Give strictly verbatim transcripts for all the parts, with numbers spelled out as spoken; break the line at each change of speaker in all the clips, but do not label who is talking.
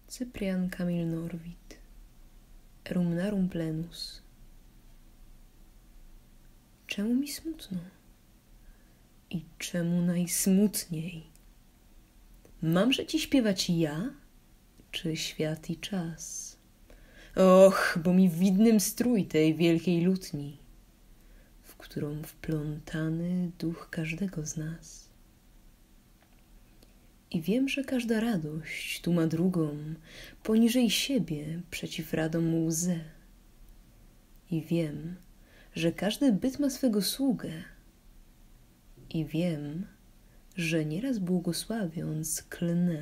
Cyprian Kamil Norwid. Rumnarum plenus. Czemu mi smutno? I czemu najsmutniej? Mamże ci śpiewać ja, czy świat i czas? Och, bo mi widnym strój tej wielkiej lutni, w którą wplątany duch każdego z nas. I wiem, że każda radość tu ma drugą, poniżej siebie, przeciw radom łzę. I wiem, że każdy byt ma swego sługę. I wiem, że nieraz błogosławiąc klnę.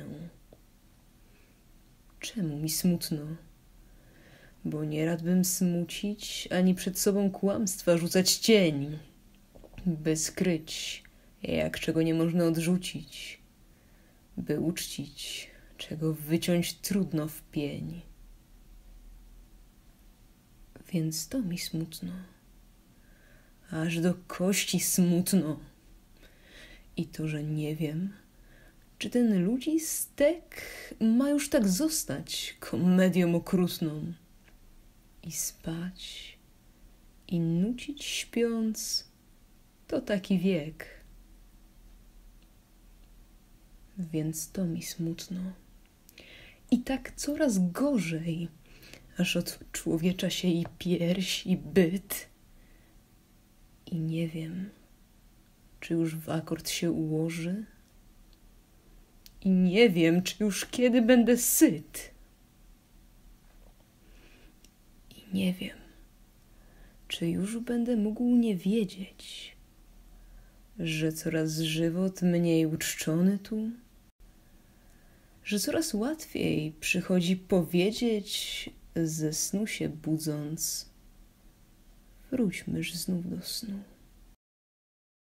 Czemu mi smutno? Bo nie radbym smucić, ani przed sobą kłamstwa rzucać cień, by skryć, jak czego nie można odrzucić, by uczcić, czego wyciąć trudno w pień. Więc to mi smutno, aż do kości smutno. I to, że nie wiem, czy ten ludzi stek ma już tak zostać komedią okrutną i spać i nucić śpiąc, to taki wiek. Więc to mi smutno. I tak coraz gorzej, aż odczłowiecza się i pierś, i byt. I nie wiem, czy już w akord się ułoży. I nie wiem, czy już kiedy będę syt. I nie wiem, czy już będę mógł nie wiedzieć, że coraz żywot mniej uczczony tu, że coraz łatwiej przychodzi powiedzieć, ze snu się budząc, wróćmyż znów do snu.